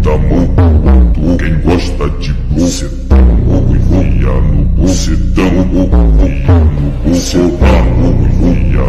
bucetão. Quem gosta de bucetão, enfia no bucetão. Enfia no bucetão, enfia